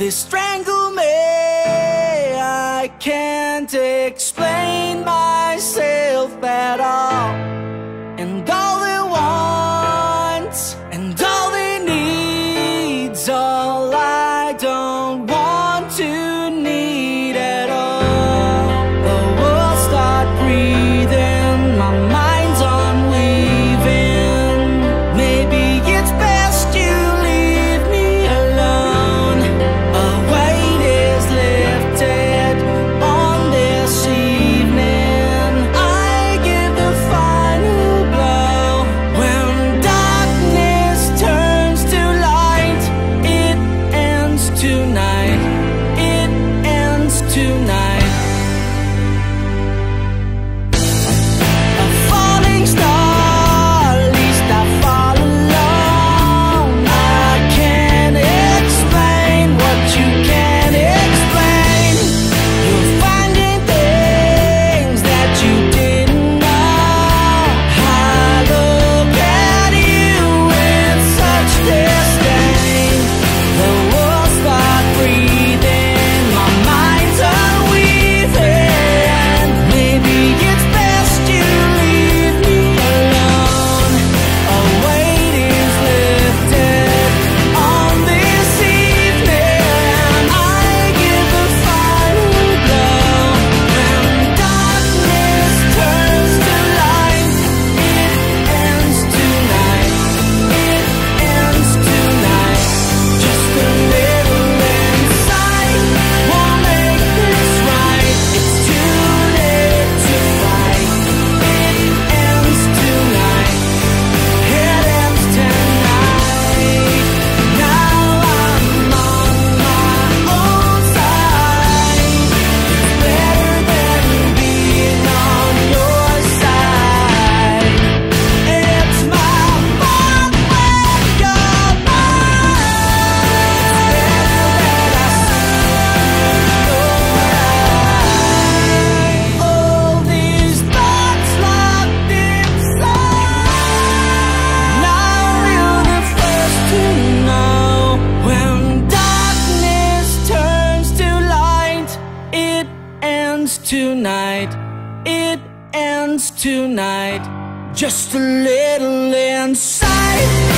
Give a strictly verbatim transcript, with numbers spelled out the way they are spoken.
They strangle me. I can't explain myself at all. And all they want, and all they need's all I don't want to need at all. The world start breathing, my mind's unweaving. Maybe it's best you leave me alone. A weight is lifted on this evening. I give the final blow. When darkness turns to light, it ends tonight. It ends tonight. A falling star, at least I fall alone. I can't explain what you can't explain. You're finding things that you didn't know. I look at you with such disdain. The world start breathing, my mind's unweaving. Maybe it's best you leave me alone. A weight is lifted on this evening. I give the final blow. When darkness turns to light, it ends tonight. It ends tonight. Just a little insight won't make this right. It's too late to fight. It ends tonight. It ends tonight. Now I'm on my own side. It's better than being on your side. It's my fault when you're mine. It's better that I see all these thoughts locked inside. Now you're the first to know. When darkness turns to light, it ends tonight. It ends tonight. Just a little insight.